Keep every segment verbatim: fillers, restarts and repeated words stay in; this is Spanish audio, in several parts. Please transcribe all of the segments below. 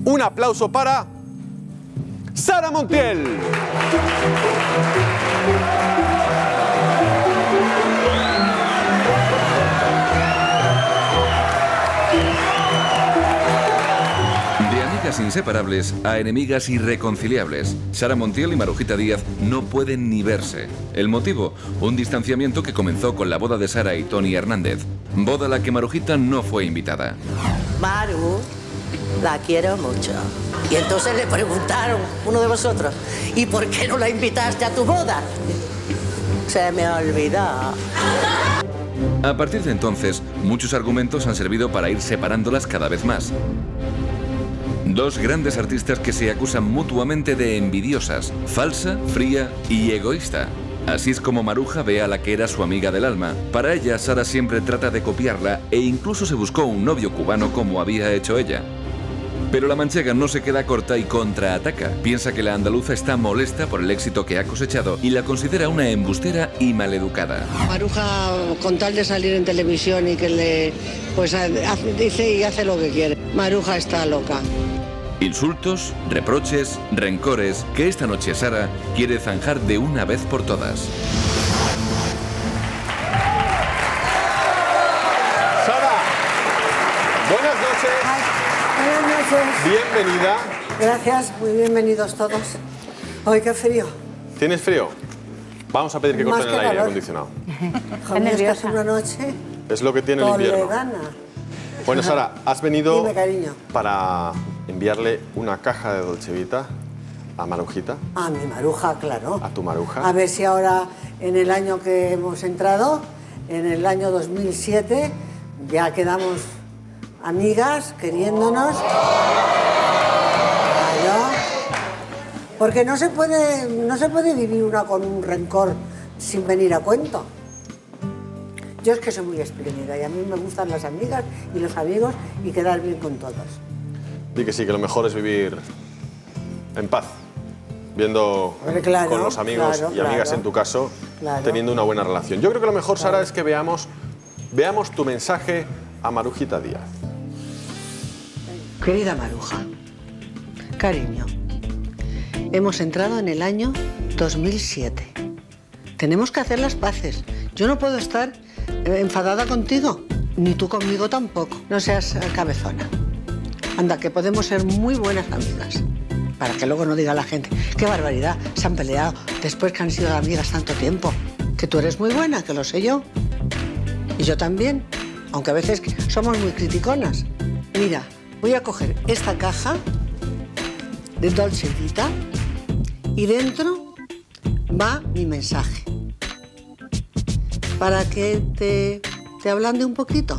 Un aplauso para Sara Montiel. Inseparables a enemigas irreconciliables. Sara Montiel y Marujita Díaz no pueden ni verse. El motivo, un distanciamiento que comenzó con la boda de Sara y Tony Hernández. Boda a la que Marujita no fue invitada. Maru, la quiero mucho. Y entonces le preguntaron, uno de vosotros, ¿y por qué no la invitaste a tu boda? Se me olvidó. A partir de entonces, muchos argumentos han servido para ir separándolas cada vez más. Dos grandes artistas que se acusan mutuamente de envidiosas, falsa, fría y egoísta. Así es como Maruja ve a la que era su amiga del alma. Para ella, Sara siempre trata de copiarla e incluso se buscó un novio cubano como había hecho ella. Pero la manchega no se queda corta y contraataca. Piensa que la andaluza está molesta por el éxito que ha cosechado y la considera una embustera y maleducada. Maruja, con tal de salir en televisión y que le... pues hace, dice y hace lo que quiere. Maruja está loca. Insultos, reproches, rencores que esta noche Sara quiere zanjar de una vez por todas. Sara, buenas noches. Ay, buenas noches. Bienvenida. Gracias, muy bienvenidos todos. Ay, qué frío. ¿Tienes frío? Vamos a pedir que Más corten que el aire calor. acondicionado. Joder, es que hace una noche Es lo que tiene el invierno. toledana. Bueno, Sara, has venido Dime, cariño. para enviarle una caja de Dolce Vita a Marujita, A mi Maruja, claro. a tu Maruja. A ver si ahora, en el año que hemos entrado, en el año dos mil siete, ya quedamos amigas, queriéndonos. Claro. Porque no se puede, no se puede vivir una con un rencor sin venir a cuento. Yo es que soy muy espléndida y a mí me gustan las amigas y los amigos y quedar bien con todos. Di que sí, que lo mejor es vivir en paz, viendo Hombre, claro, con los amigos claro, y amigas claro. en tu caso, Claro. teniendo una buena relación. Yo creo que lo mejor, Sara, es que veamos, veamos tu mensaje a Marujita Díaz. Querida Maruja, cariño, hemos entrado en el año dos mil siete. Tenemos que hacer las paces. Yo no puedo estar enfadada contigo, ni tú conmigo tampoco. No seas cabezona. Anda, que podemos ser muy buenas amigas. Para que luego no diga la gente, qué barbaridad, se han peleado después que han sido amigas tanto tiempo. Que tú eres muy buena, que lo sé yo. Y yo también, aunque a veces somos muy criticonas. Mira, voy a coger esta caja de Dolce Vita y dentro va mi mensaje. Para que te, te ablande un poquito.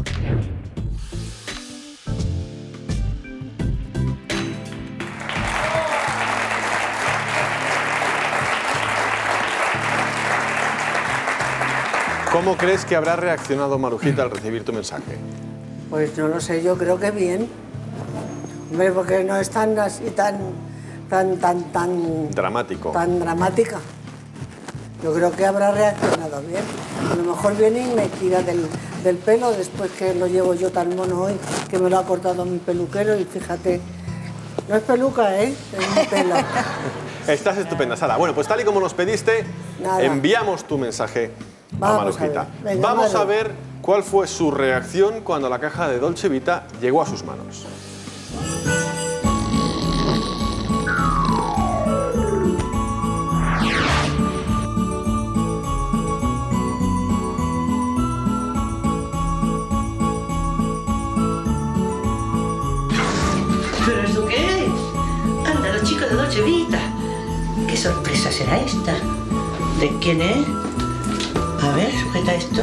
¿Cómo crees que habrá reaccionado Marujita al recibir tu mensaje? Pues no lo sé, yo creo que bien. Hombre, porque no es tan así, tan, tan, tan, tan... Dramático. Tan dramática. Yo creo que habrá reaccionado bien. A lo mejor viene y me tira del, del pelo después que lo llevo yo tan mono hoy, que me lo ha cortado mi peluquero y fíjate, no es peluca, ¿eh? Es mi pelo. Estás estupenda, Sara. Bueno, pues tal y como nos pediste, Nada. enviamos tu mensaje Vamos a Marujita. a ver. Venga, Vamos Maru. a ver cuál fue su reacción cuando la caja de Dolce Vita llegó a sus manos. ¿Pero eso qué es? Anda, los chicos de Dolce Vita. ¿Qué sorpresa será esta? ¿De quién es? A ver, sujeta esto.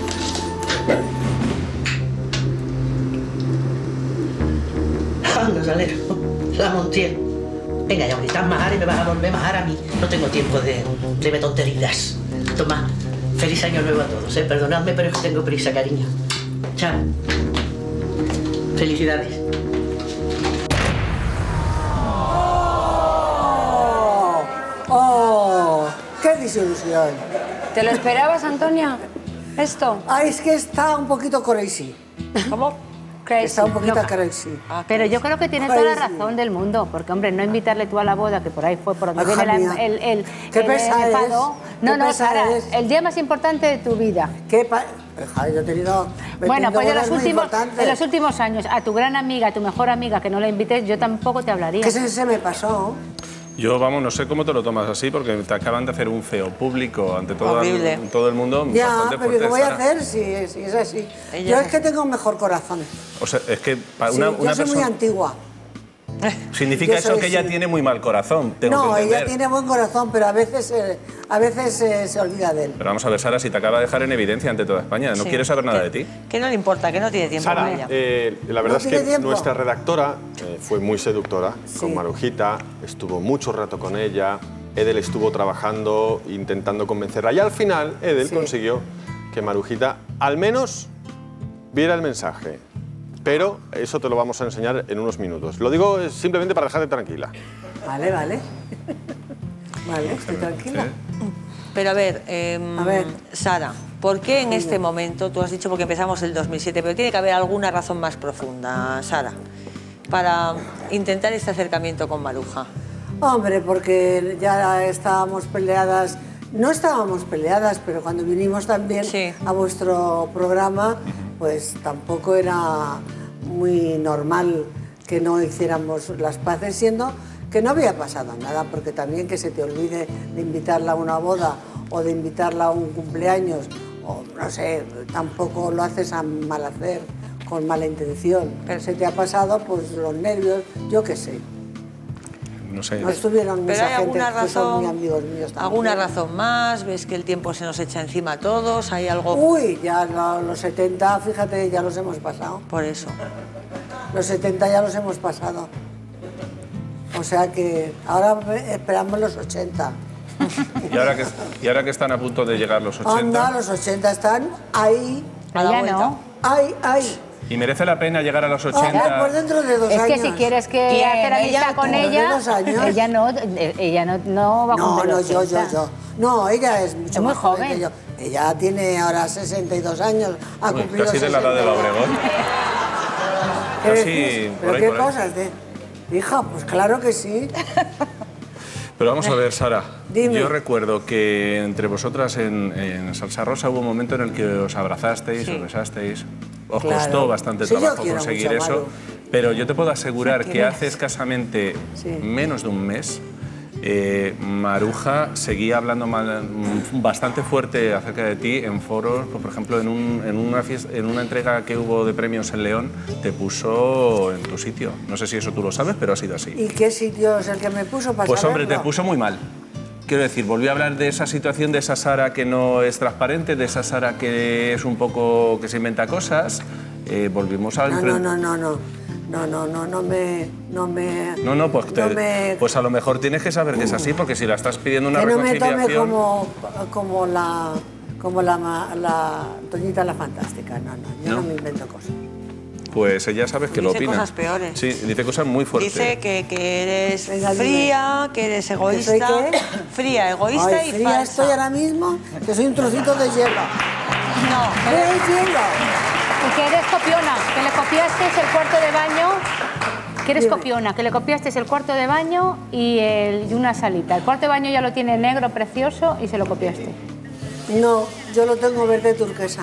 Anda, salero. La Montiel. Venga ya, ahorita majar y me vas a volver a majar a mí. No tengo tiempo de, de ver tonterías. Toma, feliz año nuevo a todos, ¿eh? Perdonadme, pero es que tengo prisa, cariño. Chao. Felicidades. ¡Oh! ¡Oh! ¡Qué disilusión! ¿Te lo esperabas, Antonia? ¿Esto? Ay, es que está un poquito crazy. ¿Cómo? Crazy, Está un poquito loca. crazy. Ah, Pero yo creo que tiene toda la Crazy. razón del mundo, porque, hombre, no invitarle tú a la boda, que por ahí fue por donde Hija viene la- mía. el, el, Qué el pesada enfado. eres. No, Qué no, pesada Sara, eres. el día más importante de tu vida. ¿Qué pa... Hija, yo he tenido... Bueno, pues de los, es muy últimos, importante. de los últimos años, a tu gran amiga, a tu mejor amiga, que no la invites, yo tampoco te hablaría. ¿Qué se, se me pasó? Yo, vamos, no sé cómo te lo tomas así, porque te acaban de hacer un feo público ante todo, Horrible. el, todo el mundo. Ya, bastante pero fuerte, ¿qué voy a Sara. hacer si, si es así? Ella Yo no. es que tengo un mejor corazón. O sea, es que para Sí, una, yo una soy muy persona... antigua. Significa Yo eso soy que ella así. tiene muy mal corazón, tengo No, que ella entender. tiene buen corazón, pero a veces, eh, a veces eh, se olvida de él. Pero vamos a ver, Sara, si te acaba de dejar en evidencia ante toda España, no Sí. quiere saber nada Que- de ti. Que no le importa, que no tiene tiempo Sara, para ella. eh, la verdad ¿No es tiene que tiempo? nuestra redactora eh, fue muy seductora Sí. con Marujita, estuvo mucho rato con ella, Edel estuvo trabajando, intentando convencerla y al final Edel Sí. consiguió que Marujita al menos viera el mensaje. Pero eso te lo vamos a enseñar en unos minutos. Lo digo eh, simplemente para dejarte tranquila. Vale, vale. Vale, estoy tranquila. Pero a ver, eh, A ver. Sara, ¿por qué en este momento, tú has dicho porque empezamos el dos mil siete, pero tiene que haber alguna razón más profunda, Sara, para intentar este acercamiento con Maruja? Hombre, porque ya estábamos peleadas. No estábamos peleadas, pero cuando vinimos también Sí. a vuestro programa, pues tampoco era muy normal que no hiciéramos las paces, siendo que no había pasado nada, porque también que se te olvide de invitarla a una boda o de invitarla a un cumpleaños, o no sé, tampoco lo haces a mal hacer, con mala intención. Pero- se te ha pasado, pues los nervios, yo qué sé. No sé. No estuvieron ¿Pero mucha hay gente alguna que son razón, muy amigos míos también. alguna razón más? ¿Ves que el tiempo se nos echa encima a todos? ¿Hay algo Uy, ya lo- los setenta, fíjate, ya los hemos pasado. por eso? Los setenta ya los hemos pasado. O sea que ahora ve- esperamos los ochenta. Y ahora, que, y ahora que están a punto de llegar los Anda, ochenta, los ochenta están ahí, A la Ella vuelta. no. ahí, ahí. y merece la pena llegar a los Ah, ochenta. pues dentro de dos Es años. que si quieres que ¿Quién? hacer amistad ¿Ella? con ¿Tú? ella, ¿De dos años? ella no, eh, ella no, no va a No, cumplir no, los yo, yo, ochenta. yo. No, ella es mucho Es muy más joven joven. que yo. Ella tiene ahora sesenta y dos años, ha Uy, cumplido casi de la edad de la sesenta y dos. Obregón. ¿Qué Casi decís? por ¿Pero ahí, qué por ahí. cosas? De... Hija, pues claro que sí. Pero vamos a ver, Sara. Dime. Yo recuerdo que entre vosotras en, en Salsa Rosa hubo un momento en el que os abrazasteis, Sí. os besasteis. Os Claro. costó bastante Sí, yo trabajo quiero conseguir mucho a eso. Maru. Pero yo te puedo asegurar que quieres? hace escasamente Sí. menos de un mes, eh, Maruja seguía hablando mal- mm, bastante fuerte acerca de ti en foros. Pues, por ejemplo, en, un- en una fies- en una entrega que hubo de premios en León, te puso en tu sitio. No sé si eso tú lo sabes, pero ha sido así. ¿Y qué sitio es el que me puso para Pues hombre, te saberlo? puso muy mal. Quiero decir, volví a hablar de esa situación, de esa Sara que no es transparente, de esa Sara que es un poco que se inventa cosas. Eh, volvimos a No, enfren- no, no, no, no. No, no, no, no me... No, me, No, no, pues, te- no me- pues a lo mejor tienes que saber que es así, porque si la estás pidiendo una que no me reconciliación... tome como, como la... Como la, ma- la Toñita la Fantástica. No, no, yo no, ¿No? me invento cosas. Pues ella sabes que lo Dice opina. cosas peores. Sí, dice cosas muy fuertes. Dice que, que eres Venga, dime. fría, que eres egoísta. ¿Que soy qué? Fría, egoísta Ay, y fría falsa. estoy ahora mismo, que soy un trocito de hielo. No, ¿Qué hielo? Y que eres copiona, que le copiaste el cuarto de baño, que eres Dime. copiona, que le copiaste el cuarto de baño y, el, y una salita. El cuarto de baño ya lo tiene negro, precioso, y se lo copiaste. No, yo lo tengo verde turquesa.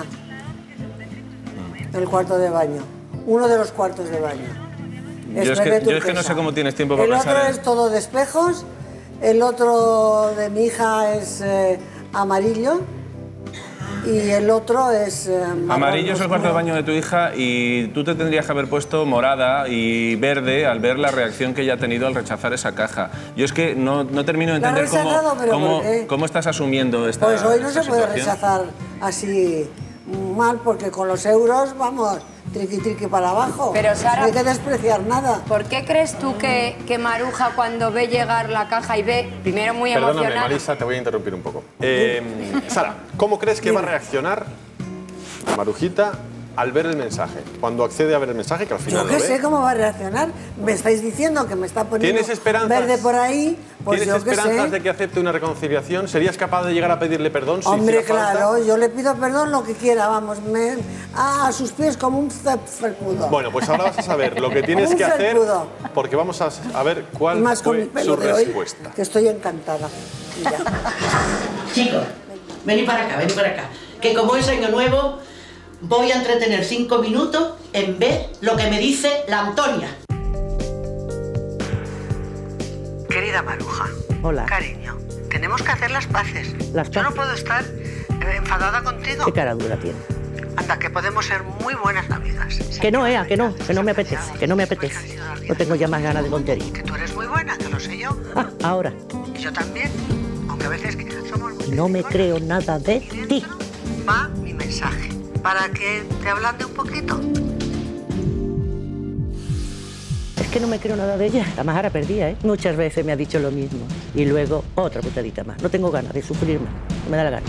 El cuarto de baño. Uno de los cuartos de baño. Yo es que- verde yo es que no turquesa. sé cómo tienes tiempo para El pensar otro en- es todo de espejos. El otro de mi hija es eh, amarillo. Y el otro es eh, marrón Amarillo es el cuarto de oscuro. baño de tu hija y tú te tendrías que haber puesto morada y verde al ver la reacción que ella ha tenido al rechazar esa caja. Yo es que no, no termino de La ha entender cómo, rechazado, pero cómo, ¿por qué? cómo estás asumiendo esta Pues hoy no esta se puede situación. rechazar así mal, porque con los euros, vamos, triqui triqui para abajo. Pero, Sara- No hay que despreciar nada. ¿Por qué crees tú que, que Maruja cuando ve llegar la caja y ve, primero muy Perdóname, emocionada... Marisa, te voy a interrumpir un poco. Eh, Sara, ¿cómo crees que va a reaccionar Marujita al ver el mensaje? Cuando accede a ver el mensaje, que al final Yo que lo ve. sé cómo va a reaccionar. Me estáis diciendo que me está poniendo ¿Tienes esperanzas? verde por ahí. Pues ¿Tienes yo que esperanzas sé. de que acepte una reconciliación? ¿Serías capaz de llegar a pedirle perdón? Si Hombre, hiciera falta? claro, yo le pido perdón lo que quiera, vamos, me, a sus pies como un felpudo. Bueno, pues ahora vas a saber lo que tienes Un que hacer, felpudo. porque vamos a, a ver Y cuál más con mi fue pelo su de hoy, respuesta. que estoy encantada. Mira. Chicos, vení para acá, vení para acá. Que como es año nuevo, voy a entretener cinco minutos en ver lo que me dice la Antonia. Querida Maruja. Hola. Cariño, tenemos que hacer las paces. ¿Las Yo no paces? puedo estar eh, enfadada contigo. ¿Qué cara dura tiene? Anda, que podemos ser muy buenas amigas. Que no, Ea, que no, que no me apetece, que no me apetece. No tengo ya más ganas de tontería. Que tú eres muy buena, que lo sé yo. Ah, ahora, Y yo también. Aunque a veces que somos muy no me criticones. creo nada de Y ti. dentro va mi mensaje. Para que te ablande un poquito. Es que no me creo nada de ella. La Majara perdía, ¿eh? Muchas veces me ha dicho lo mismo. Y luego otra putadita más. No tengo ganas de sufrir más. No me da la gana.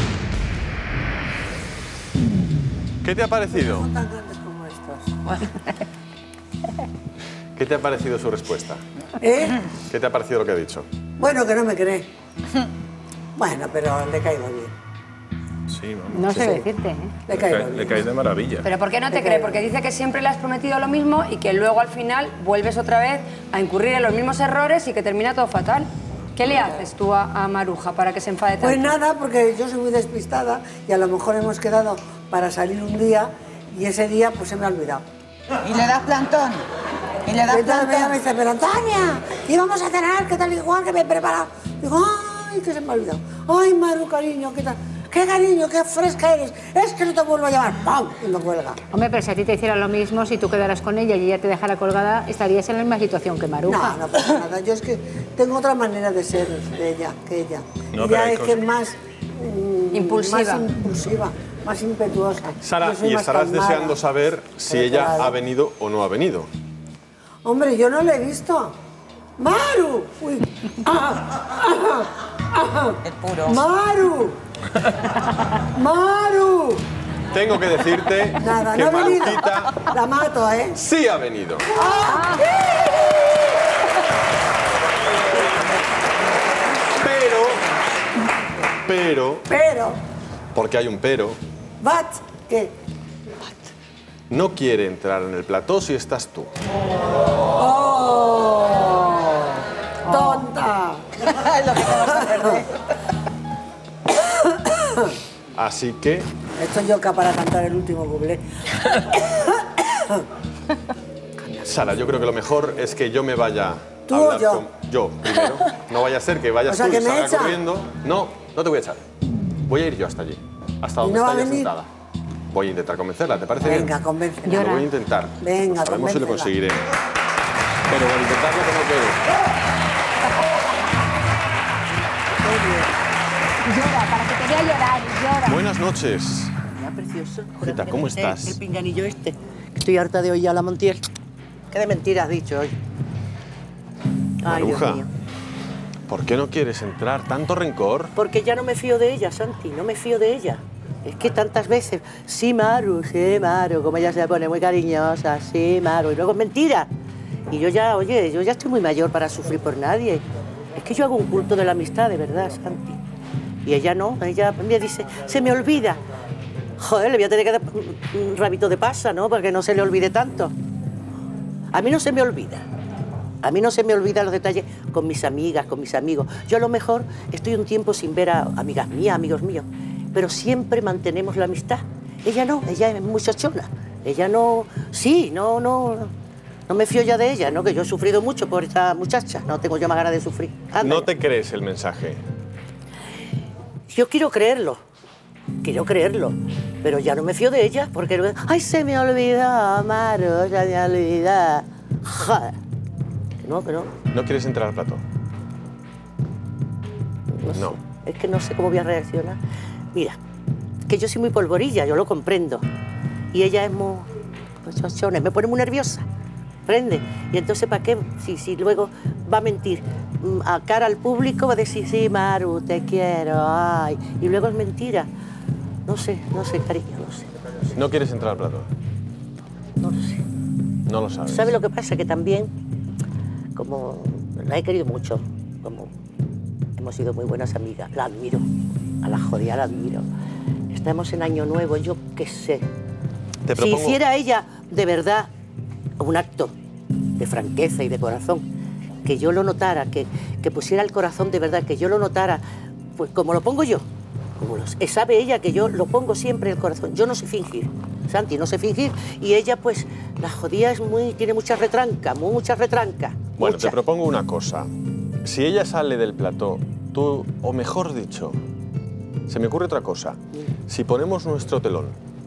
¿Qué te ha parecido? Son tan grandes como estos. ¿Qué te ha parecido su respuesta? ¿Eh? ¿Qué te ha parecido lo que ha dicho? Bueno, que no me cree. Bueno, pero le caigo bien. Sí, vamos. No Sí, sé sí. decirte, ¿eh? Le Le, caigo cae- bien. le caes de maravilla. Pero ¿por qué no te cree? Porque dice que siempre le has prometido lo mismo y que luego al final vuelves otra vez a incurrir en los mismos errores y que termina todo fatal. ¿Qué le haces tú a, a Maruja para que se enfade tanto? Pues nada, porque yo soy muy despistada y a lo mejor hemos quedado para salir un día y ese día pues se me ha olvidado. Y le das plantón. Y le das Entonces me llama y plantón. dice, pero Antonia, íbamos a cenar, ¿qué tal igual que me he preparado? Digo, ay, que se me ha olvidado. Ay, Maru, cariño, ¿qué tal? Qué cariño, qué fresca eres. Es que no te vuelvo a llamar. ¡Pam! Y me cuelga. Hombre, pero si a ti te hiciera lo mismo, si tú quedaras con ella y ella te dejara colgada, estarías en la misma situación que Maruja. No, no pasa nada. Yo es que tengo otra manera de ser de ella que ella. No, ella pero hay es que cosas- es más mm, Impulsiva. más impulsiva, más impetuosa. Sara, Yo soy y más estarás calmada. deseando saber si Pero ella claro. ha venido o no ha venido. Hombre, yo no la he visto. ¡Maru! Uy. Ah, ah, ah. El puro. ¡Maru! ¡Maru! Tengo que decirte Nada, que no ha venido. Marujita La mato, ¿eh? sí ha venido. Pero, pero, Pero, porque hay un pero, ¿Bat? ¿Qué? no quiere entrar en el plató si estás tú. ¡Oh! ¡Tonta! Lo que te vas a perder. Así que, Estoy yo acá para cantar el último cuplé. Sara, yo creo que lo mejor es que yo me vaya ¿Tú a o hablar yo? con... Yo, primero. No vaya a ser que vayas O sea, tú que y me salga echa. corriendo. No, no te voy a echar. Voy a ir yo hasta allí, hasta ¿Y donde no va está a ella venir? sentada. Voy a intentar convencerla, ¿te parece bien? Venga, convéncela. Lo voy a intentar. Venga, Sabemos si lo convéncela. conseguiré. Pero al intentarlo tengo que... Llora, para que te vea llorar, llora. Buenas noches. Mira, precioso. Hijita, ¿cómo estás? El pinganillo este. Estoy harta de oír a la Montiel. ¿Qué de mentiras has dicho hoy? Ay, Dios Maruja, mío. ¿por qué no quieres entrar? ¿Tanto rencor? Porque ya no me fío de ella, Santi, no me fío de ella. Es que tantas veces, sí, Maru, sí, Maru, como ella se pone muy cariñosa, sí, Maru, y luego es mentira. Y yo ya, oye, yo ya estoy muy mayor para sufrir por nadie. Es que yo hago un culto de la amistad, de verdad, Santi. Y ella no, ella me dice, se me olvida. Joder, le voy a tener que dar un rabito de pasa, ¿no? Para que no se le olvide tanto. A mí no se me olvida. A mí no se me olvidan los detalles con mis amigas, con mis amigos. Yo a lo mejor estoy un tiempo sin ver a amigas mías, amigos míos, pero siempre mantenemos la amistad. Ella no, ella es muy chochona. Ella no, sí, no, no, no me fío ya de ella, ¿no? Que yo he sufrido mucho por esta muchacha, no tengo yo más ganas de sufrir. Anda No ya. te crees el mensaje. Yo quiero creerlo, quiero creerlo, pero ya no me fío de ella porque, ay, se me olvidó, Maru, se me olvidó. Joder. Que no, que no. ¿No quieres entrar al plató? No sé. No. Es que no sé cómo voy a reaccionar. Mira, que yo soy muy polvorilla, yo lo comprendo. Y ella es muy... pues, chochona, me pone muy nerviosa. ¿Prende? Y entonces, ¿para qué? Si, si luego va a mentir mm, a cara al público, va a decir, sí, Maru, te quiero, ay. Y luego es mentira. No sé, no sé, cariño, no sé. sé. ¿No quieres entrar al plató? No lo sé. No lo sabes. ¿Sabe lo que pasa? Que también, como la he querido mucho, como hemos sido muy buenas amigas, la admiro, a la jodida la admiro. Estamos en Año Nuevo, yo qué sé. Te Si propongo... hiciera ella de verdad un acto de franqueza y de corazón, que yo lo notara, que, que pusiera el corazón de verdad, que yo lo notara, pues como lo pongo yo, como lo, sabe ella que yo lo pongo siempre el corazón. Yo no sé fingir, Santi, no sé fingir, y ella pues la jodía es muy, tiene mucha retranca, mucha retranca. Bueno, mucha. te propongo una cosa. Si ella sale del plató, tú, o mejor dicho, se me ocurre otra cosa. Si ponemos nuestro telón,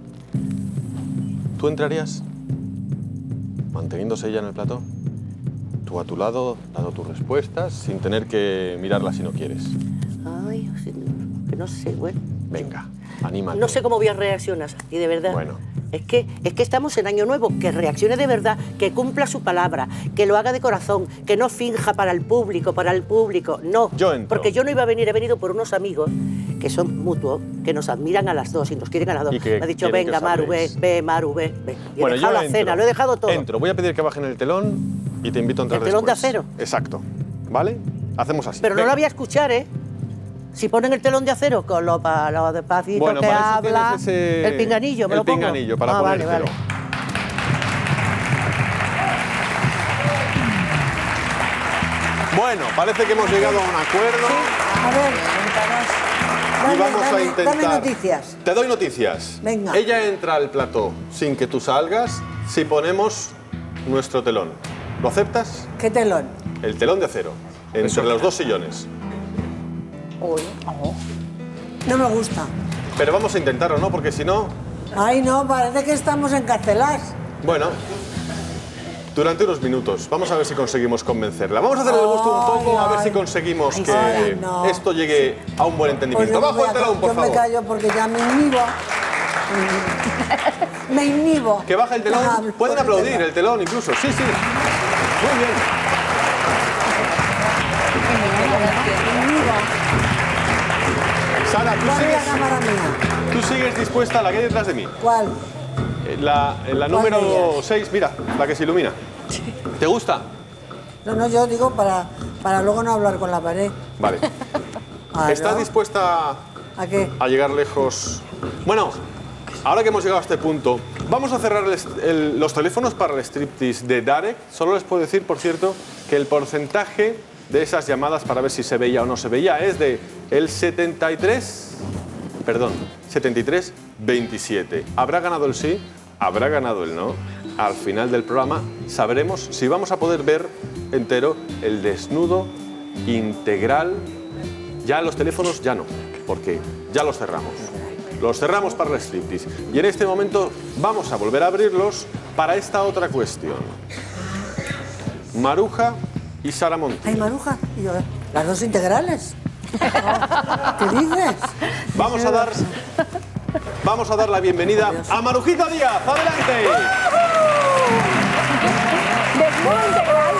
¿tú entrarías? Manteniéndose ella en el plató. Tú a tu lado, dando tus respuestas, sin tener que mirarla si no quieres. Ay, que no sé, bueno. Venga, anímate. No sé cómo voy a reaccionar, Santi, de verdad. Bueno. Es que, es que estamos en Año Nuevo, que reaccione de verdad, que cumpla su palabra, que lo haga de corazón, que no finja para el público, para el público, no. Yo entro. Porque yo no iba a venir, he venido por unos amigos que son mutuos, que nos admiran a las dos y nos quieren a las dos. Y que Me ha dicho, quieren que venga, Maru, ve, sabréis. ve, Maru, ve, ve. Y Bueno, he dejado yo la entro. cena, lo he dejado todo. Entro, voy a pedir que bajen el telón y te invito a entrar ¿El telón de después. acero? Exacto. ¿Vale? Hacemos así. Pero no Venga. lo voy a escuchar, ¿eh? Si ponen el telón de acero con lo, pa- lo despacito Bueno, que para eso habla, tienes ese- el pinganillo, ¿me el lo pongo? pinganillo para ah, vale, ponértelo. vale. Bueno, parece que hemos llegado a un acuerdo. A ver, Y dame, vamos a dame- intentar... dame noticias. Te doy noticias. Venga. Ella entra al plató sin que tú salgas si ponemos nuestro telón. ¿Lo aceptas? ¿Qué telón? El telón de acero, entre los dos sillones. Uy, no me gusta. Pero vamos a intentarlo, ¿no? Porque si no... Ay, no, parece que estamos encarcelados. Bueno, durante unos minutos. Vamos a ver si conseguimos convencerla. Vamos a hacerle el gusto un poco, a ver si conseguimos Ay, que ay, no. esto llegue a un buen Pues entendimiento. yo me Bajo voy el a- telón, por yo favor. me callo porque ya me inhibo. Me inhibo. Que baja el telón. Ah, Pueden por el aplaudir telón. el telón incluso. Sí, sí. Muy bien. Sara, ¿tú ¿Cuál es la sigues, cámara mía? tú sigues dispuesta a la que hay detrás de mí? ¿Cuál? Eh, La, eh, la ¿Cuál número de ellas? seis, mira, la que se ilumina. ¿Te gusta? No, no, yo digo para, para luego no hablar con la pared. Vale. Ah, ¿Estás ¿no? dispuesta ¿A qué? a llegar lejos? Bueno, ahora que hemos llegado a este punto, vamos a cerrar el est- el- los teléfonos para el striptease de Darek. Solo les puedo decir, por cierto, que el porcentaje de esas llamadas para ver si se veía o no se veía es de el setenta y tres, perdón, setenta y tres veintisiete. ¿Habrá ganado el sí? ¿Habrá ganado el no? Al final del programa sabremos si vamos a poder ver entero el desnudo integral. Ya los teléfonos ya no, porque ya los cerramos. Los cerramos para el striptease. Y en este momento vamos a volver a abrirlos para esta otra cuestión. Maruja y Sara Montiel. Ay, Maruja. Y yo, las dos integrales. ¿Qué dices? Vamos a dar, vamos a dar la bienvenida a Marujita Díaz. ¡Adelante! Desnudo integral.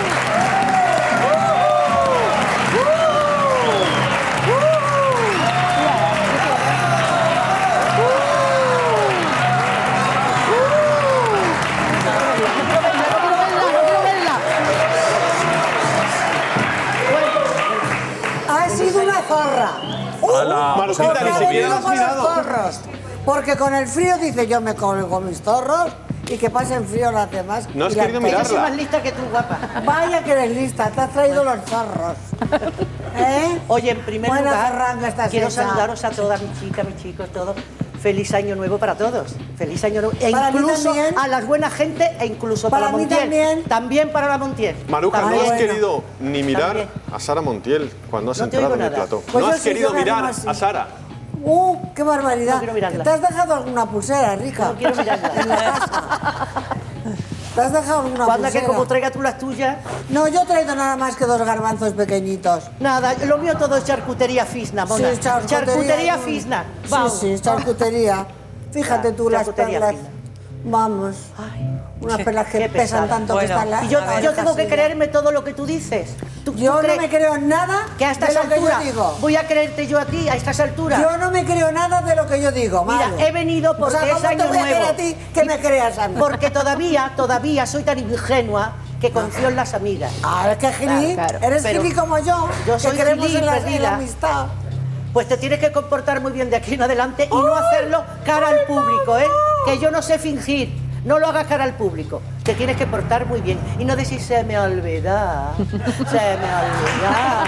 Ha sido una zorra. Ala. Marujita, Porque ni ha siquiera venido la has con los mirado. zorros. Porque con el frío dice yo me colgo mis zorros y que pasen frío las demás. No has Y las querido tengo. Yo soy mirarla. más lista que tú, guapa. Vaya que eres lista, te has traído los zorros. ¿Eh? Oye, en primer Buena lugar, zarranga estás quiero hecha. saludaros a todas mis chicas, mis chicos, todos. Feliz Año Nuevo para todos. Feliz Año Nuevo. E Para mí incluso también. a las buenas gente e incluso para, Para mí Montiel. también. También para la Montiel. Maruja, no También. has bueno. querido ni mirar También. a Sara Montiel cuando has No te entrado oigo en el nada. plató. Pues no yo has sí, querido yo me mirar animo así. a Sara. ¡Uh, qué barbaridad! No quiero mirarla. ¿Te has dejado alguna pulsera, rica? No quiero mirarla. En la casa. ¿Te has dejado alguna Cuando que pulsera? como traiga tú las tuyas, No, yo he traído nada más que dos garbanzos pequeñitos. nada, lo mío todo es charcutería fisna, mona. Sí, charcutería. Charcutería fisna. Sí, Vamos. sí, charcutería. Fíjate tú las Charcutería perlas. fina. Vamos. Ay, Unas Sí. perlas que Qué pesan pesada. tanto Bueno, que están la, y yo, la yo tengo que casilla. creerme todo lo que tú dices. ¿Tú, Yo tú no crees me creo nada que a estas de lo que yo alturas digo. voy a creerte yo a ti a estas alturas? Yo no me creo nada de lo que yo digo, Mira, Maru. he venido porque o sea, es ¿cómo año te voy a nuevo. creer a ti que me creas a mí? Porque todavía, todavía soy tan ingenua que confío en las amigas. Ah, es que gilí, Claro, claro. eres Pero gilí como yo, yo que soy creemos gilí en la, en perdida. la amistad. Pues te tienes que comportar muy bien de aquí en adelante y no hacerlo cara al público, ¿eh? Que yo no sé fingir. No lo hagas cara al público. Te tienes que portar muy bien. Y no decir, se me olvida, se me olvida.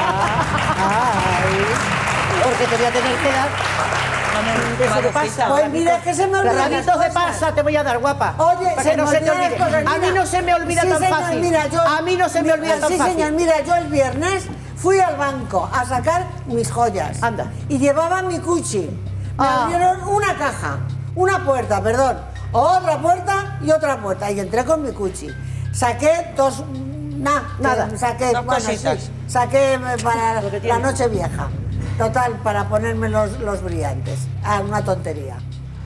Ay, porque te voy a tener que dar... Eso de pasa. Pues mira, es que se me olvidan las Raditos de cosas. pasa te voy a dar, guapa. Oye, para se que no me se te olvidan las olvide. cosas, A mí mira. no se me olvida Sí, tan señor, fácil. mira, yo- A mí no se me mira, olvida tan sí, fácil. señor, mira, yo el viernes fui al banco a sacar mis joyas. Anda. Y llevaba mi cuchi. Me Ah. abrieron una caja, una puerta, perdón, otra puerta y otra puerta. Y entré con mi cuchi. Saqué dos... Nah, Nada. que Saqué, Dos bueno, cositas. sí, saqué para Lo que la tiene. noche vieja. Total, para ponerme los, los brillantes. Ah, una tontería.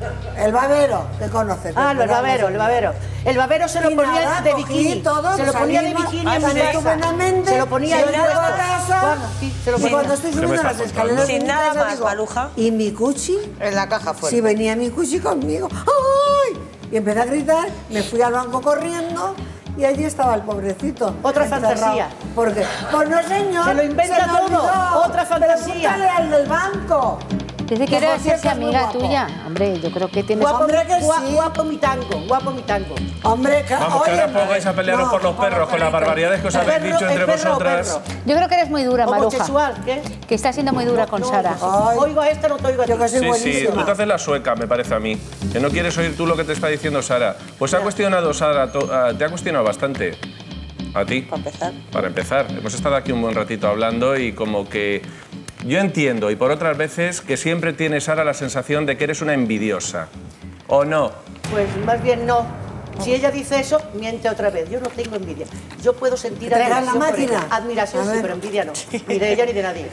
El babero, que conoces. Ah, el babero, el babero. El babero se lo Y ponía nada, de cogí bikini. todo, se lo ponía de salimos, bikini en tan mi casa. estupendamente, Se lo ponía y ahí llego a puesto. casa, Bueno, sí, se lo y ponía. cuando estoy ¿Qué me subiendo estás las escaleras Sin de mi nada casa, más, digo, Maruja. ¿y mi cuchi? En la caja fuerte. Si venía mi cuchi conmigo. ¡Ay! Y empecé a gritar, me fui al banco corriendo y allí estaba el pobrecito. Otra encerrado. fantasía. ¿Por qué? Pues no, señor. Se lo inventa se me todo. olvidó. Otra fantasía. Pregúntale al del banco. Dice que Que quiere por cierto hacerse es muy amiga guapo. tuya. Hombre, yo creo que tienes... Guapo, Hombre, que gua- sí. guapo mi tango, guapo mi tango. Hombre, que, Vamos, que oye, ahora pongáis a pelearos no, por los perros con las barbaridades que os El habéis perro, dicho entre el perro, vosotras. perro. Yo creo que eres muy dura, Maruja. Homosexual, ¿qué? Que está siendo muy dura con No, Sara. no, Ay. oigo a esta, no te oigo a ti. Yo que soy Sí, sí, buenísima. tú te haces la sueca, me parece a mí. Que no quieres oír tú lo que te está diciendo Sara. Pues ha cuestionado Sara, to- ah, te ha cuestionado bastante. A ti. Para empezar. Para empezar. Hemos estado aquí un buen ratito hablando y como que yo entiendo, y por otras veces, que siempre tiene Sara la sensación de que eres una envidiosa. ¿O no? Pues más bien no. Si ella dice eso, miente otra vez. Yo no tengo envidia. Yo puedo sentir Traigan la admiración por máquina. ella. Admiración A sí, ver. pero envidia no. Ni de ella ni de nadie.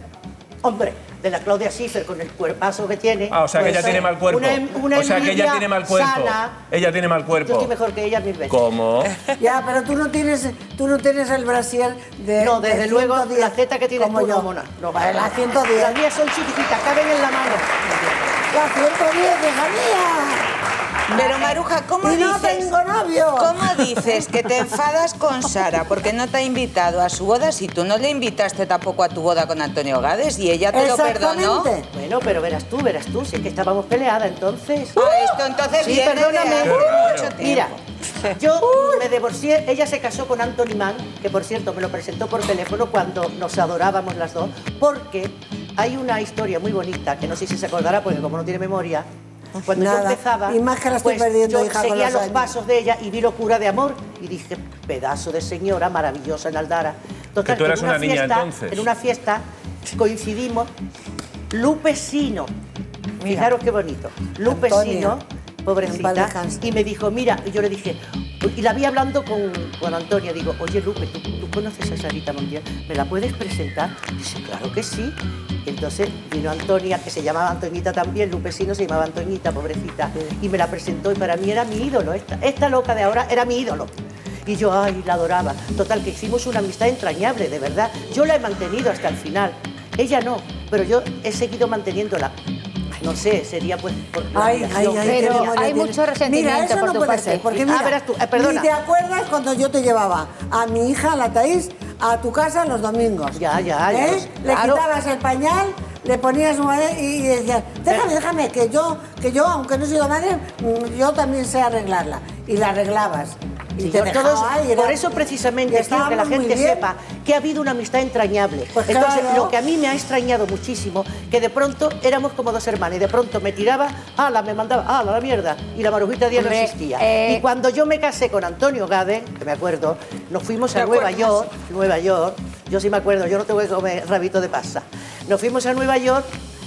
Hombre, de la Claudia Schiffer con el cuerpazo que tiene. Ah, o sea que pues, ella tiene mal cuerpo. Una, una o sea que ella envidia tiene mal cuerpo. sana. Ella tiene mal Yo cuerpo. estoy mejor que ella mil veces. ¿Cómo? Ya, pero tú no tienes, tú no tienes el brasier de. No, desde de luego, ciento diez, la teta que tienes como tú, yo. no, mona. No, Vale, la ciento diez. Las mías son chiquititas, caben en la mano. La ciento diez, hija mía. Pero Maruja, ¿cómo Y no dices? tengo novio. ¿Cómo dices que te enfadas con Sara porque no te ha invitado a su boda si tú no le invitaste tampoco a tu boda con Antonio Gades y ella te lo perdonó? Exactamente. Bueno, pero verás tú, verás tú, si es que estábamos peleadas entonces. Ah, esto entonces Sí, viene de perdóname. hace Qué raro. mucho tiempo. Mira, yo me divorcié, ella se casó con Anthony Mann, que por cierto me lo presentó por teléfono cuando nos adorábamos las dos, porque hay una historia muy bonita, que no sé si se acordará, porque como no tiene memoria, cuando Nada. yo empezaba, Y más que la estoy pues, perdiendo, yo hija, con seguía los los años. pasos de ella y vi Locura de Amor y dije, pedazo de señora maravillosa en Aldara. Total, Que tú eras en una, una niña fiesta, entonces. En una fiesta coincidimos, Lupe Sino, fijaros qué bonito, Lupe Antonia. Sino, En paz pobrecita, descanse. y me dijo, mira, y yo le dije, y la vi hablando con, con Antonia, digo, oye Lupe, ¿tú, tú conoces a Sarita Montiel? ¿Me la puedes presentar? Dice, claro que sí. Y entonces vino Antonia, que se llamaba Antoñita también, Lupe Sino se llamaba Antoñita, pobrecita, y me la presentó y para mí era mi ídolo, esta, esta loca de ahora era mi ídolo. Y yo, ay, la adoraba. Total, que hicimos una amistad entrañable, de verdad. Yo la he mantenido hasta el final. Ella no, pero yo he seguido manteniéndola. No sé, sería pues por la Ay, ay, admiración ay, que Pero qué tenía. memoria hay tienes. mucho resentimiento Mira, eso por no tu puede parte. ser, porque Ah, mira, verás tú, eh, perdona. ni te acuerdas cuando yo te llevaba a mi hija, la Taís, a tu casa los domingos. Ya, ya, ya. ¿Eh? Le Claro. quitabas el pañal, le ponías un y, y decías, déjame, déjame, que yo, que yo, aunque no soy la madre, mm, yo también sé arreglarla. Y la arreglabas. Y Sí, te yo dejaba todo eso- ahí, era- por eso precisamente y quiero que la estábamos muy gente bien. sepa que ha habido una amistad entrañable. Pues Entonces, claro. lo que a mí me ha extrañado muchísimo, que de pronto éramos como dos hermanas y de pronto me tiraba, ala, me mandaba, ala, la mierda, y la Marujita Díaz no Hombre, existía. eh, Y cuando yo me casé con Antonio Gade, que me acuerdo, nos fuimos a Nueva York, Nueva York, yo sí me acuerdo, yo no tengo que comer rabito de pasa. Nos fuimos a Nueva York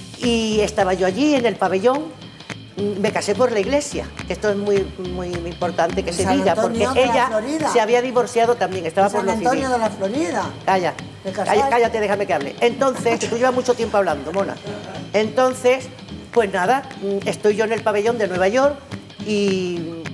y estaba yo allí en el pabellón. Me casé por la iglesia, que esto es muy, muy importante que En se San diga, Antonio porque de la ella Florida. se había divorciado también, estaba por San lo Antonio civil. de la Florida. Calla, ¿Te casaste? calla, cállate, déjame que hable. Entonces, que tú llevas mucho tiempo hablando, mona. Entonces, pues nada, mm, estoy yo en el pabellón de Nueva York y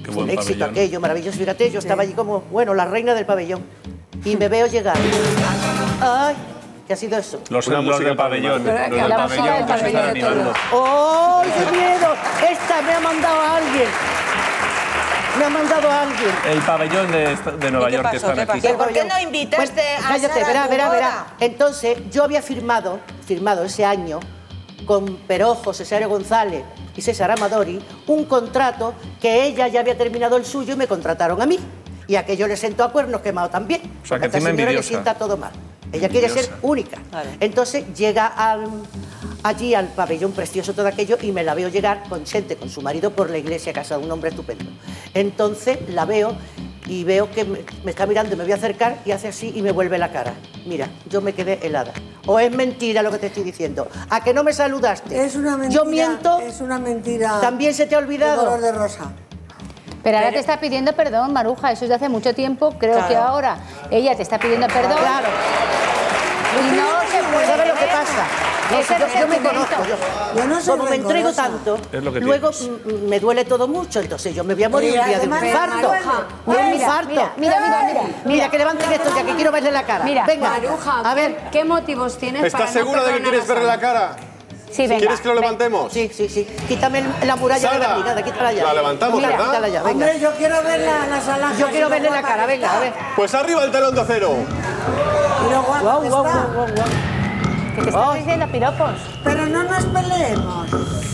Qué buen un éxito pabellón. aquello, maravilloso. Fíjate, yo estaba allí como, bueno, la reina del pabellón. Y me veo llegar. Ay, ¿qué ha sido eso? Los, Una los música del pabellón, Pero los que del la pabellón música que se del están pabellón de animando. ¡Oh, qué miedo! Esta me ha mandado a alguien. Me ha mandado a alguien. El pabellón de, esta- de Nueva ¿Y qué York que pasó? están ¿Qué aquí. pasó? ¿Por qué no invitaste Pues, a cállate, Sara verá, a tu verá, verá. boda? Entonces, yo había firmado, firmado ese año con Perojo, Cesario González y César Amadori un contrato que ella ya había terminado el suyo y me contrataron a mí. Y aquello le sentó a cuernos quemado también. O sea, que Porque a esta encima señora le envidiosa. sienta todo mal. Ella quiere ser Envidiosa. única. Vale. Entonces llega al- allí al pabellón precioso todo aquello y me la veo llegar con gente, con su marido por la iglesia, casado, un hombre estupendo. Entonces la veo y veo que me, me está mirando y me voy a acercar y hace así y me vuelve la cara. Mira, yo me quedé helada. O es mentira lo que te estoy diciendo. ¿A que no me saludaste? Es una mentira. Yo miento. Es una mentira. ¿También se te ha de olvidado? color de rosa. Pero ahora te está pidiendo perdón, Maruja, eso es de hace mucho tiempo. Creo Claro. que ahora ella te está pidiendo perdón. Claro. Y no se puede ¿Sabes lo que creer. pasa? No, Ese yo, yo me resentimiento. conozco. Yo, Yo no soy como me entrego rencorosa. tanto, Es lo que luego tienes. mm, me duele todo mucho. Entonces yo me voy a morir Y un día de un además, infarto. Maruja, Un mira, infarto. mira, mira, mira, mira. Mira, que levanten esto ya, que quiero verle la cara. Mira, venga. Maruja, A ver. ¿qué motivos tienes para ¿Estás no segura de que perdonar quieres a verle Sara? la cara? Sí, venga. ¿Quieres que lo ven. levantemos? Sí, sí, sí. Quítame el- la muralla Sara, de Berlín, nada, quítala ya. la levantamos, Mira, ¿verdad? quítala ya, venga. Hombre, yo quiero ver la, las alhajas. Yo quiero y lo verle la guapa cara, que venga, está. a ver. Pues arriba el telón de acero. Y lo guapa Guau, que guau, está. guau, guau, guau. Que te está Ay. diciendo piropos. Pero no nos peleemos.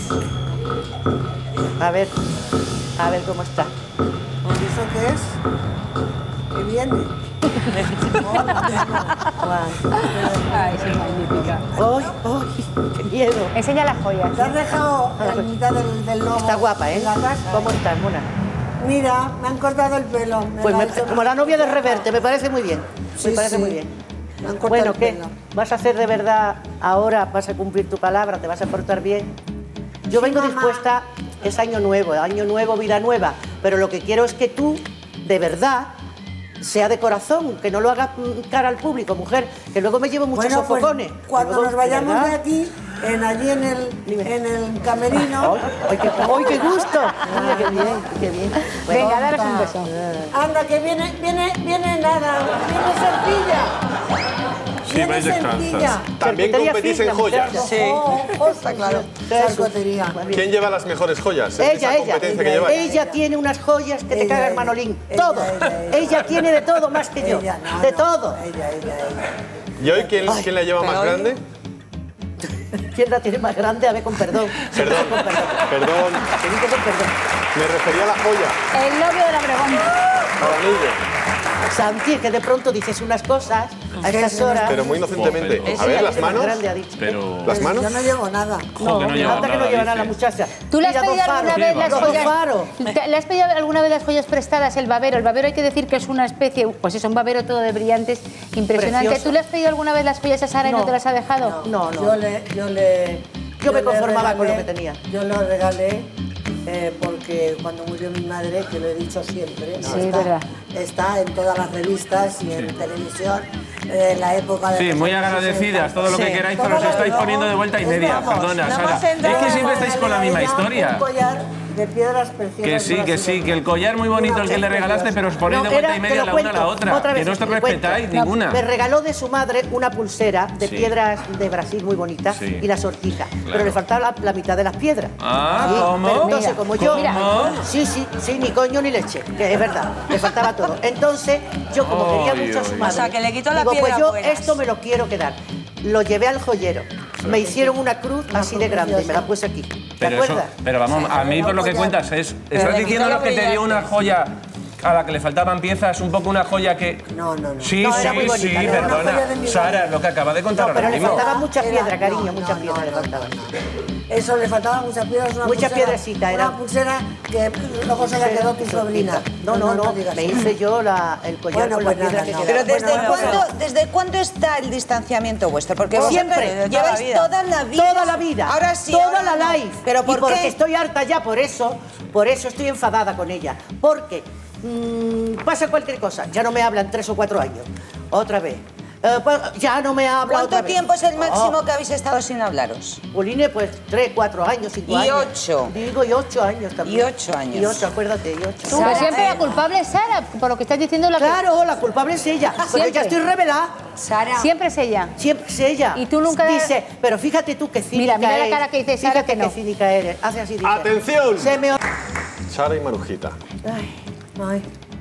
A ver, a ver cómo está. ¿Y eso qué es? ¿Qué viene? Ay, sí, magnífica. ¡Ay, ay! ¡Qué miedo! Enseña las joyas. Te has dejado la mitad del, del lobo. Está guapa, ¿eh? en la casa. ¿Cómo estás, mona? Mira, me han cortado el pelo. me Pues lo me- ha hecho- como la novia de Reverte, me parece muy bien. Sí, me parece sí. muy bien. Me han cortado Bueno, el ¿qué? pelo. ¿Vas a hacer de verdad ahora? ¿Vas a cumplir tu palabra? ¿Te vas a portar bien? Yo vengo mamá. dispuesta, es año nuevo, año nuevo, vida nueva, pero lo que quiero es que tú, de verdad, sea de corazón, que no lo hagas mm, cara al público, mujer, que luego me llevo muchos Bueno, pues, sofocones. cuando Luego, nos vayamos ¿verdad? de aquí, en allí en el, en el camerino. ¡Ay, ay, qué, ay, qué gusto! Mira, qué bien, qué bien. Bueno, Venga, daros un beso. Anda, que viene, viene, viene nada, viene sencilla. Sí, viene vais sencilla. descalzas. También Charcutería competís fina, en joyas. muchacha. Sí. Oh, oh, está claro. Charcutería. ¿Quién lleva las mejores joyas? en Ella, esa ella, competencia que ella, lleváis? ella tiene unas joyas que te Ella, cagas, ella. Manolín. Ella, Todo. ella, Ella, ella. tiene de todo más que yo. Ella, no, de no. todo. Ella, ella, ella. ¿Y hoy quién, quién la lleva pero más hoy- grande? ¿Quién la tiene más grande? A ver, con perdón. Perdón, Con perdón. perdón, Que dice con perdón. me refería a la joya, El novio de la Obregón. al anillo. Santi, es que de pronto dices unas cosas a estas horas. Pero muy inocentemente. Pero- A ver, las Más manos. grande ha dicho. Pero... ¿Las manos? Yo no llevo nada. Joder, no lleva anda que no nada, lleva nada la dice. muchacha. ¿Tú le has Mira, pedido dos alguna faros. vez las Los joyas? faros. ¿Te- ¿Le has pedido alguna vez las joyas prestadas, el babero? El babero hay que decir que es una especie, pues es un babero todo de brillantes, impresionante. Precioso. ¿Tú le has pedido alguna vez las joyas a Sara y no No. te las ha dejado? No, no. Yo le, yo le. Yo me le conformaba con lo regalé- que tenía. Yo lo regalé eh, porque cuando murió mi madre, que lo he dicho siempre, ¿no? Sí, está, verdad. está en todas las revistas y en televisión, eh, en la época de. Sí, los muy años agradecidas, sesenta. todo lo que Sí. queráis, Todo pero os lo- estáis luego- poniendo de vuelta y pues media. vamos, Perdona, no Sara. hemos entrado Es que siempre en estáis con la misma Ella historia. Un collar de piedras preciosas. Que sí, que sí, brasileñas. que el collar muy bonito el que le regalaste, pero os ponéis No, de vuelta era- y te media lo la una a la cuento, otra. otra vez, Que no os te cuento. respetáis No, ninguna. Me regaló de su madre una pulsera de Sí. piedras de Brasil muy bonita Sí. y la sortija. Claro. Pero le faltaba la, la mitad de las piedras. Ah, Sí, ¿cómo? pero entonces, como yo. ¿Cómo? Sí, sí, sí, ni coño ni leche, que es verdad, le faltaba todo. Entonces, yo como quería Ay, mucho a su ay. madre. O sea, que le quitó la digo, piedra pues yo buenas. esto me lo quiero quedar. Lo llevé al joyero. Me hicieron una cruz así de grande y me la puse aquí. ¿Te Pero, eso, acuerdas? pero vamos, a mí por lo que collar. cuentas es... Pero Estás le diciendo quitó lo que te dio una brillante. joya a la que le faltaban piezas, un poco una joya que... No, no, no. Sí, No, sí, era muy bonita, sí, no, era una perdona. joya de mi Sara, madre. lo que acaba de contar No, pero ahora le mismo. faltaba mucha Era- piedra, cariño, no, mucha no, piedra no, le no, faltaba. no. Eso le faltaban muchas piedras. Una Mucha pulsera- piedrecita, era. Una pulsera que luego se la quedó tu sobrina. No, no, no, digas me eso. hice yo la, el collar Bueno, con pues la piedra nada, que no. quedaba. Pero ¿desde, Bueno, cuándo, bueno. ¿desde cuándo está el distanciamiento vuestro? Porque vos Siempre, de toda la lleváis vida. toda la vida. Toda la vida, Ahora sí, toda ahora la no. life. ¿Pero y por porque qué? estoy harta ya, por eso, por eso estoy enfadada con ella. Porque mm, pasa cualquier cosa, ya no me hablan tres o cuatro años. Otra vez. Eh, pues, ya no me ha hablado. ¿Cuánto tiempo es el máximo oh. que habéis estado sin hablaros? Poline, pues tres, cuatro años, cinco y años. Y ocho. Digo, y ocho años también. Y ocho años. Y ocho, acuérdate, y ocho. Pero siempre la culpable es Sara, por lo que estás diciendo. La claro, la culpable es ella, porque siempre. ya estoy revelada. Sara. Siempre es ella. Siempre es ella. Y tú nunca... Dice, pero fíjate tú qué cínica mira, mira eres. la cara que dice Sara Fíjate que no. qué cínica eres. Hace así, dice. ¡Atención! Se me... Sara y Marujita. Ay, ay.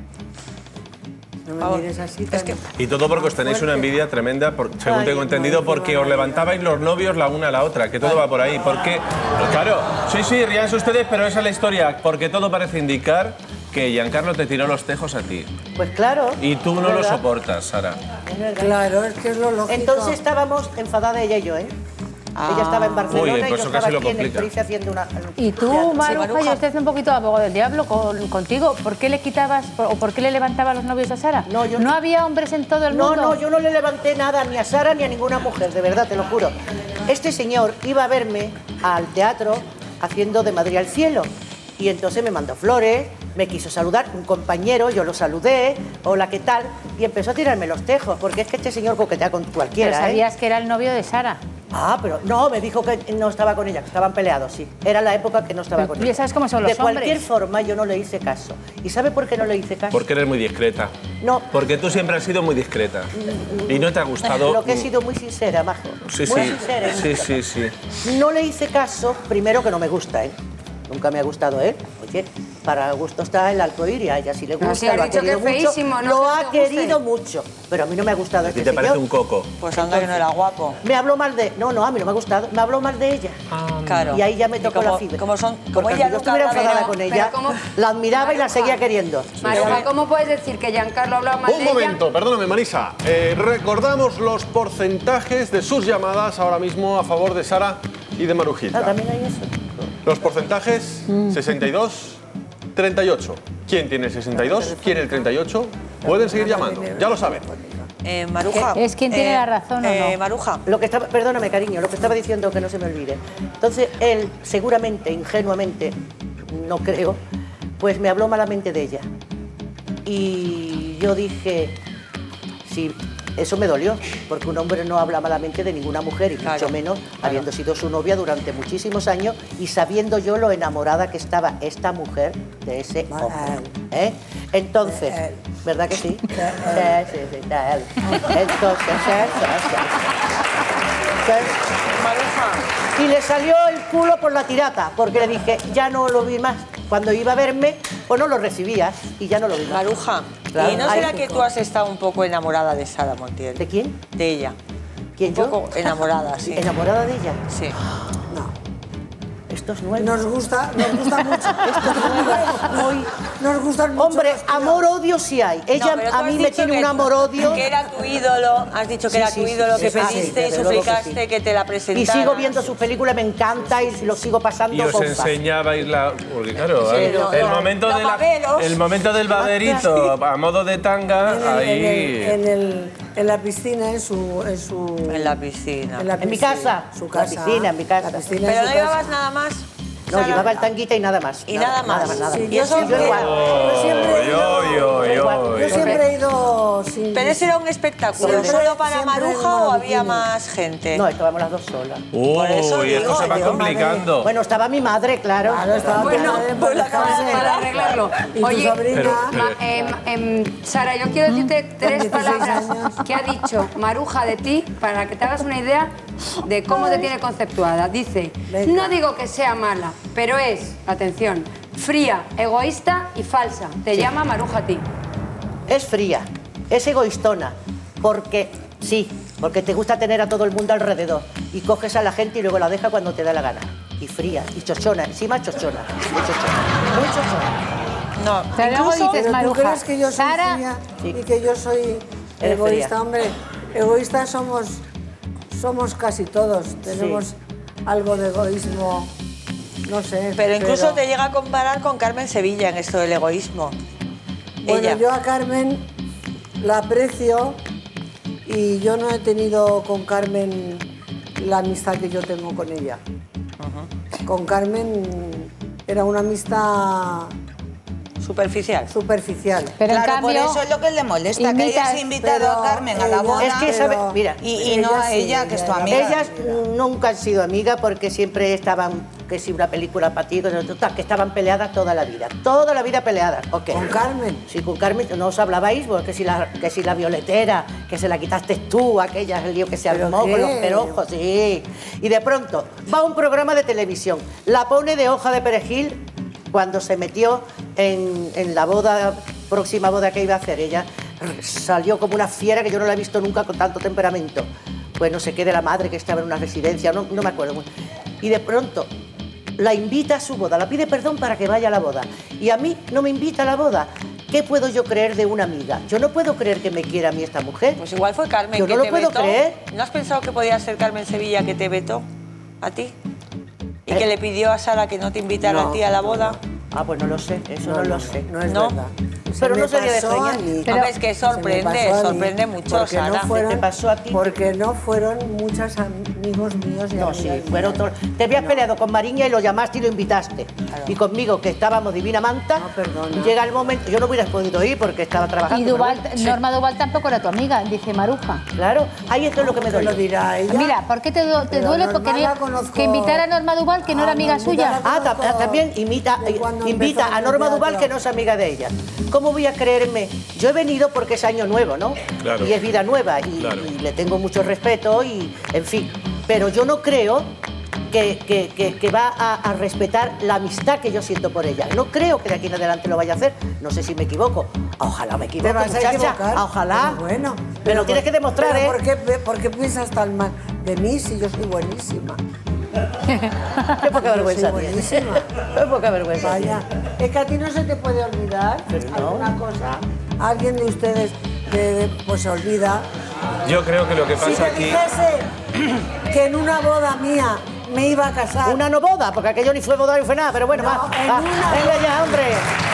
No me mires así. Es que... Y todo porque os tenéis una envidia tremenda, por, según Ay, tengo entendido, no, porque no, os levantabais los novios la una a la otra, que todo va por ahí. Porque, claro, sí, sí, ríanse ustedes, pero esa es la historia, porque todo parece indicar que Giancarlo te tiró los tejos a ti. Pues claro. Y tú no lo soportas, Sara. Claro, es que es lo lógico. Entonces estábamos enfadadas ella y yo, ¿eh? Ah. Ella estaba en Barcelona Uy, y yo pues estaba casi lo aquí en el complica. Price haciendo una... Y tú, Maruja, yo estoy haciendo un poquito de abogado del diablo con, contigo. ¿Por qué le quitabas o por qué le levantabas los novios a Sara? No, yo ¿No había hombres en todo el no, mundo? No, no, yo no le levanté nada ni a Sara ni a ninguna mujer, de verdad, te lo juro. Este señor iba a verme al teatro haciendo De Madrid al cielo. Y entonces me mandó flores, me quiso saludar, un compañero, yo lo saludé, hola, ¿qué tal? Y empezó a tirarme los tejos, porque es que este señor coquetea con cualquiera, Pero sabías ¿eh? que era el novio de Sara. Ah, pero no, me dijo que no estaba con ella, que estaban peleados, sí. Era la época que no estaba Pero con tú ella. ya sabes cómo son los De cualquier hombres. forma, yo no le hice caso. ¿Y sabe por qué no le hice caso? Porque eres muy discreta. No. Porque tú siempre has sido muy discreta. Y no te ha gustado... Lo que he sido muy sincera, Majo. Sí, muy sí. sincera. Sí, sí, sí. No le hice caso, primero que no me gusta, ¿eh? Nunca me ha gustado él. Oye, para gusto está el arcoíris, a ella sí le gusta, sí, has lo ha dicho que querido es mucho, feísimo, no lo que ha no te guste. querido mucho, pero a mí no me ha gustado A ti este te parece señor. un coco. Pues anda que no era guapo. Me habló mal de... No, no, a mí no me ha gustado. Me habló mal de ella. Claro. Y ahí ya me Y tocó como- la fibra. como son- como Porque ella si yo nunca estuviera habla de enfadada no- con ella, pero ¿cómo? la admiraba y la Maruja. seguía queriendo. Maruja, ¿cómo puedes decir que Giancarlo hablaba mal Un de ella? momento, perdóname, Marisa. Eh, recordamos los porcentajes de sus llamadas ahora mismo a favor de Sara y de Marujita. Ah, también hay eso. Los porcentajes, sesenta y dos, treinta y ocho. ¿Quién tiene el sesenta y dos? ¿Quién el treinta y ocho? Pueden seguir llamando, ya lo saben. Eh, Maruja. Es quien tiene eh, la razón, ¿o eh, no? Maruja. Lo que estaba, perdóname, cariño, lo que estaba diciendo, que no se me olvide. Entonces, él, seguramente, ingenuamente, no creo, pues me habló malamente de ella. Y yo dije, sí, eso me dolió, porque un hombre no habla malamente de ninguna mujer, y Claro, mucho menos claro. habiendo sido su novia durante muchísimos años y sabiendo yo lo enamorada que estaba esta mujer de ese hombre. ¿eh? Entonces, ¿verdad que sí? Sí, sí, sí, de él. Entonces, eso, eso. Maruja. Y le salió el culo por la tirata, porque le dije, ya no lo vi más. Cuando iba a verme, pues no lo recibías y ya no lo vi más. Maruja. Claro. ¿Y no Ay, será qué que tú cosa. has estado un poco enamorada de Sara Montiel? ¿De quién? De ella. ¿Quién, Un yo? poco enamorada, sí. ¿Enamorada de ella? Sí. Esto es nuevo. Nos gusta, nos gusta mucho. Esto es nuevo. Hoy... Nos gustan mucho. Hombre, los criados. amor-odio sí hay. Ella No, pero tú a has mí me dicho tiene que- un amor-odio. Que era tu ídolo, has dicho que Sí, era sí, tu sí, ídolo, sí, que sí, pediste sí, y desde luego que suplicaste sí. que te la Y presentara. sigo viendo sus películas, me encanta y lo sigo pasando Y os bomba. enseñabais la... Porque claro, Sí, el, no, el no, momento los de la- baberos. el momento del baberito a modo de tanga, En, el- ahí... en, el- en, el- en la piscina, en su... En, su, En la piscina. en la En mi piscina. casa. Su La casa. piscina, en mi casa. La piscina en Pero su no casa. llevabas nada más. No, Sara? llevaba el tanguita y nada más. Y nada más. Nada más, nada Sí, más. Y yo eso siempre, yo igual. yo siempre he ido, Oy, oy, oy, yo oy. siempre he ido sin... Pero ese era un espectáculo, Siempre- ¿solo para siempre Maruja en o había monobikini. más gente? No, estábamos las dos solas. Por eso Uy, esto digo, se va digo, complicando. Bueno, estaba mi madre, claro. Claro, estaba Bueno, tu madre en pues la paz descanse. para arreglarlo. Y tu Oye, sobrina... Pero- Ma- em, em, Sara, yo quiero decirte tres dieciséis palabras años. que ha dicho Maruja de ti para que te hagas una idea de cómo te tiene conceptuada. Dice, Venga. no digo que sea mala, pero es, atención, fría, egoísta y falsa. Te llama Maruja a ti. Es fría, es egoístona, porque sí, porque te gusta tener a todo el mundo alrededor y coges a la gente y luego la deja cuando te da la gana. Y fría, y chochona, encima chochona, muy chochona, muy chochona. No, Pero luego incluso... dices, ¿Pero tú Maruja, crees que yo soy Sara- fría Sí. y que yo soy Eres egoísta? fría. Hombre, egoístas somos, somos casi todos. Tenemos algo de egoísmo, no sé. Pero incluso te llega a comparar con Carmen Sevilla en esto del egoísmo. Bueno, Ella. yo a Carmen la aprecio y yo no he tenido con Carmen la amistad que yo tengo con ella. Con Carmen era una amistad Superficial. Superficial. Pero en claro, cambio, por eso es lo que le molesta, que imitas, hayas invitado pero a Carmen a la ella- boda Es que, ¿sabe? Mira, y, y no ella a sí, ella, que es tu ella- amiga. ellas nunca han sido amigas porque siempre estaban, que si una película para ti, que estaban peleadas toda la vida. Toda la vida peleadas. ¿Ok? ¿Con Carmen? Sí, con Carmen no os hablabais, porque si la, que si la violetera, que se la quitaste tú, aquella, el lío que se ¿Pero armó qué? con los perojos, sí. Y de pronto va a un programa de televisión, la pone de hoja de perejil cuando se metió en, en la boda, próxima boda que iba a hacer. Ella salió como una fiera que yo no la he visto nunca con tanto temperamento. Pues no sé qué, de la madre que estaba en una residencia, no, no me acuerdo muy. Y de pronto la invita a su boda, la pide perdón para que vaya a la boda. Y a mí no me invita a la boda. ¿Qué puedo yo creer de una amiga? Yo no puedo creer que me quiera a mí esta mujer. Pues igual fue Carmen Yo que no lo te puedo vetó. creer. ¿No has pensado que podía ser Carmen Sevilla que te vetó a ti? ¿Y Eh. que le pidió a Sara que no te invitara No, a ti a la boda? Ah, pues no lo sé, eso no, lo sé. No es ¿No? verdad. Pero Se no me sería de pasó a extrañar. mí. Hombre, es que Se me sorprende, pasó a mí, sorprende mucho, porque Sara. No fueron, ¿Te pasó a ti? Porque no fueron muchos amigos míos y No, amigas sí, mías. fueron todos. Te habías No. peleado con Mariña y lo llamaste y lo invitaste. Y conmigo, que estábamos divina manta, No, perdona. llega el momento. Yo no hubiera podido ir porque estaba trabajando. y pero Duval, bueno, sí. Norma Duval tampoco era tu amiga, dice Maruja. Claro, ahí esto es lo que me ¿Qué lo duele. dirá ella? Mira, ¿por qué te, du- te Pero duele? Norma Porque la me- conozco. que invitar a Norma Duval, que no era Ah, amiga Normita suya. la Ah, ta- conozco también imita, de cuando invita empezó a el Norma teatro. Duval, que no es amiga de ella. ¿Cómo voy a creerme? Yo he venido porque es año nuevo, ¿no? Claro. Y es vida nueva y, Claro. y le tengo mucho respeto y, en fin. Pero yo no creo que, que- que- que va a, a respetar la amistad que yo siento por ella. No creo que de aquí en adelante lo vaya a hacer. No sé si me equivoco. Ojalá me equivoque, Te vas a muchacha. equivocar. Ojalá. Pero bueno. Me lo tienes que demostrar, pero ¿eh? ¿por qué, ¿Por qué piensas tan mal de mí si yo soy buenísima? Qué poca Yo vergüenza soy tienes. buenísima. Qué poca vergüenza Vaya, tienes. es que a ti no se te puede olvidar alguna cosa. Alguien de ustedes de- de- pues se olvida. Yo creo que lo que Si pasa me aquí... dijese que en una boda mía me iba a casar. Una no boda, porque aquello ni fue boda ni fue nada, pero bueno, No, va. en va. una Venga boda. ya, hombre.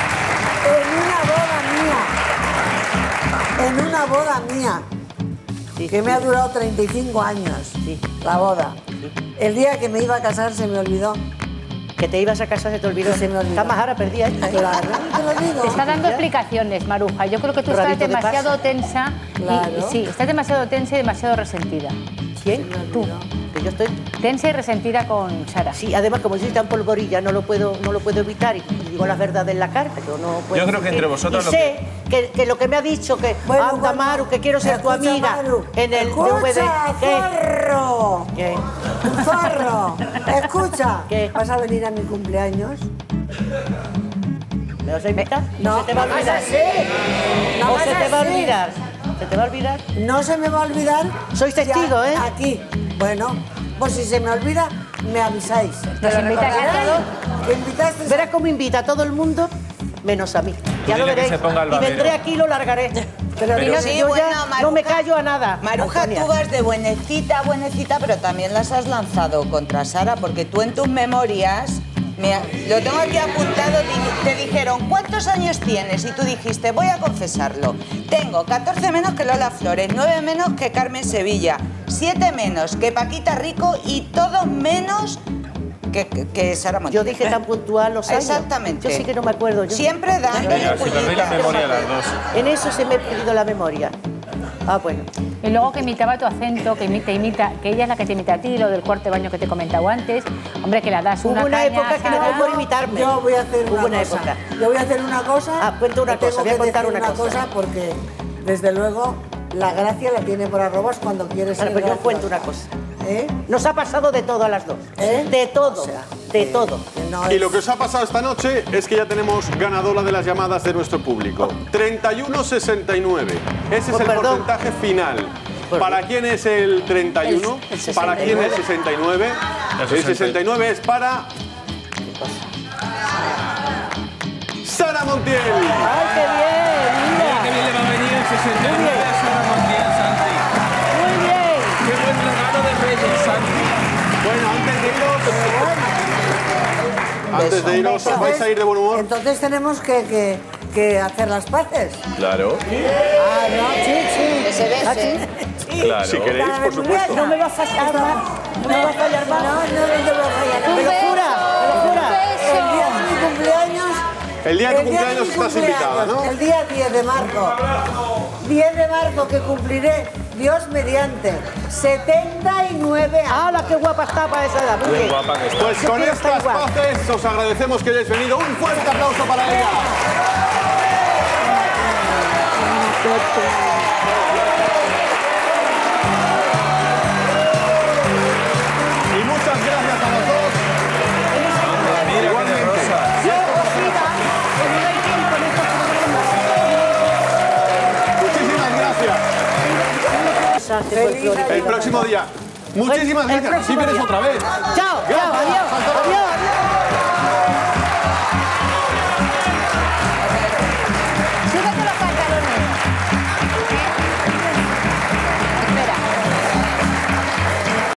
En una boda mía. En una boda mía. Sí, Que me ha durado treinta y cinco años. Sí. La boda. El día que me iba a casar se me olvidó. Que te ibas a casa, se te olvidó. Se me olvidó. Está más ahora perdida esta. ¿eh? Claro, te lo digo. Te está dando explicaciones, Maruja. Yo creo que tú estás Rabito de demasiado pasa. tensa. y- Claro. y, sí, estás demasiado tensa y demasiado resentida. ¿Quién? Tú. Que yo estoy... Tensa y resentida con Sara. Sí, además, como yo soy tan polvorilla, no lo puedo, no lo puedo evitar y digo las verdades en la cara. Yo no puedo Yo creo que entre vosotras Y lo sé que... Que, lo que me ha dicho, que Bueno, anda, bueno, Maru, que quiero ser tu escucha, amiga Maru, en el escucha, D V D. ¿Qué? zorro. ¿Qué? Zorro. Escucha. ¿Qué? ¿Vas a venir a mi cumpleaños? ¿Me vas a invitar? No, se te va a no olvidar. hagas así. No ¿O se hagas te va a así. olvidar? ¿Se te va a olvidar? No se me va a olvidar. Sois testigo, Ya, ¿eh? Aquí. Bueno, pues si se me olvida, me avisáis. Nos invitas a todos. ¿Que invitaste? Verás cómo invita a todo el mundo, menos a mí. Ya lo dile que veréis. se ponga el Y babero. vendré aquí y lo largaré. Pero, Pero yo sí, yo bueno, ya Maruja- no me callo a nada. Maruja, Antonia. tú vas de buenecita, buenecita, pero también las has lanzado contra Sara, porque tú en tus memorias, me ha- lo tengo aquí apuntado, di- te dijeron, ¿cuántos años tienes? Y tú dijiste, voy a confesarlo, tengo catorce menos que Lola Flores, nueve menos que Carmen Sevilla, siete menos que Paquita Rico y todos menos que, que, que Sara Montiel. Yo dije tan puntual los años. Exactamente. Yo sí que no me acuerdo. Yo- Siempre dándole Venga, si perdéis la puñitas. memoria las dos. En eso se me ha perdido la memoria. Ah, bueno. Y luego que imitaba tu acento, que imita, imita, que ella es la que te imita a ti, lo del cuarto de baño que te he comentado antes. Hombre, que la das Hubo una una caña, época que no Sara. por imitarme. Yo voy a hacer Hubo una, una cosa. época. Yo voy a hacer una cosa. Ah, cuenta una que cosa, tengo voy a que contar decir una cosa. porque, desde luego, la gracia la tiene por arrobas cuando quieres Ahora, ser pues yo graciosa. cuento una cosa. ¿Eh? Nos ha pasado de todo a las dos. ¿Eh? De todo. O sea, de eh, todo. que no Y es- lo que os ha pasado esta noche es que ya tenemos ganadora de las llamadas de nuestro público. treinta y uno sesenta y nueve. Ese Oh, es el perdón. porcentaje final. Por- ¿Para quién es el treinta y uno? El- el ¿Para quién es sesenta y nueve? el sesenta y nueve? El El sesenta y nueve es para... Sara Montiel. ¡Ay, qué bien! Qué Mira. bien le va a venir el sesenta y nueve a Sara Montiel, Santi. Muy bien. Qué buen regalo de Reyes, Santi. Bueno, antes de iros... Antes de iros, ¿os vais a ir de buen humor? Entonces tenemos que, que, que hacer las paces. Claro, Ah, no, sí, sí. Que se ¿Ah, bese. sí? claro. Si queréis, por supuesto. No me va a fallar más. No me va a fallar más. No, no, no te voy a fallar. Me lo jura, me lo jura. El día de mi cumpleaños El día de tu El día de cumpleaños mi estás invitada, cumpleaños, ¿no? El día diez de marzo. diez de marzo que cumpliré, Dios mediante, setenta y nueve años. ¡Hala, qué guapa está para esa edad! Qué guapa que está. Pues Yo con quiero estar estas igual. paces os agradecemos que hayáis venido. Un fuerte aplauso para ella. Y muchas gracias a los dos. Mira qué rosas. Yo os diga que no hay tiempo en estos programas. Muchísimas gracias. Feliz año. El próximo día. Muchísimas El gracias. próximo Sí vienes día. otra vez. Chao, chao, adiós, adiós, adiós.